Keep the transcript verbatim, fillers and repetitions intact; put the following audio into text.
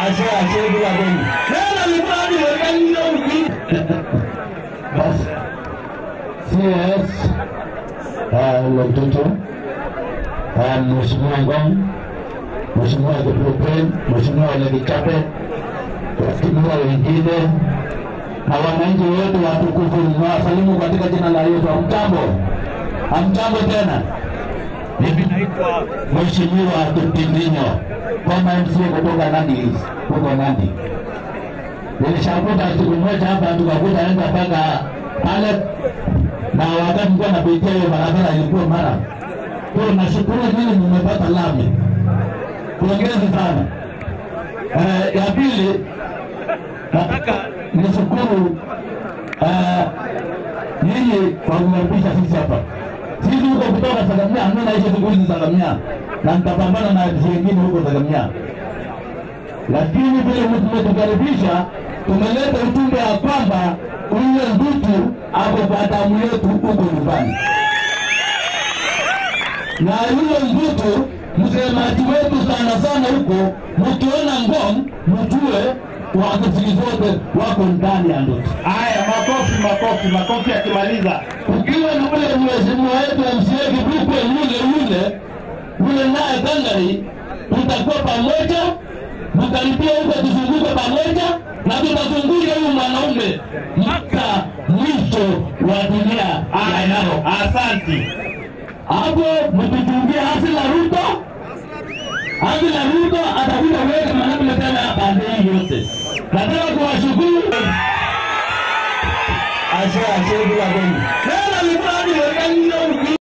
Ashe ashe bila gani. Nani alipadi wakani huko? Bas. Yes. Ah, mtoto. Ah, mheshimiwa ngom. Mheshimiwa Kiptindinyo, mheshimiwa Nandi, waheshimiwa wengine na wananchi wote watukufu, nawasalimu katika jina la Yesu. Hamjambo? Hamjambo tena? Mimi naitwa Mheshimiwa Kiptindinyo, kama M C A kutoka Nandi, kutoka Nandi. Nilishakuta siku moja hapa tukakuta enda mpaka pale, na wakati nilikuwa napitia hiyo barabara ilikuwa mara. Kwa nashukuru mimi nimepata lami. Pongezi sana. Eh, ya pili nataka nishukuru eh nyinyi kwa kukaribisha sisi hapa. Sisi huko kutoka Sagamia, mimi naishi siku hizi Sagamia na nitapambana na wengine huko Sagamia. Lakini vile mtumetukaribisha, tumeleta ujumbe ya kwamba ule mtu hapo kwa damu yetu huko nyumbani. Na yule mtu msemaji wetu sana sana huko, mkiona ngom mjue wakati zote wako ndani ya ndoto. Haya, makofi makofi makofi akimaliza. Ukiwa na ule mheshimiwa wetu M C A Kapsimotwo yule yule yule naye Nandi, tutakuwa pamoja, mkaribia huko tuzunguke pamoja na tutazunguka huyu mwanaume mpaka mwisho wa dunia. Haya nao, asante. Hapo mtutungia hasila Ruto. Hasila Ruto atakuja kuweka maneno tena pande hii yote. Nataka kuwashukuru. Ashe ashe bila gani. Nani alipadi wakani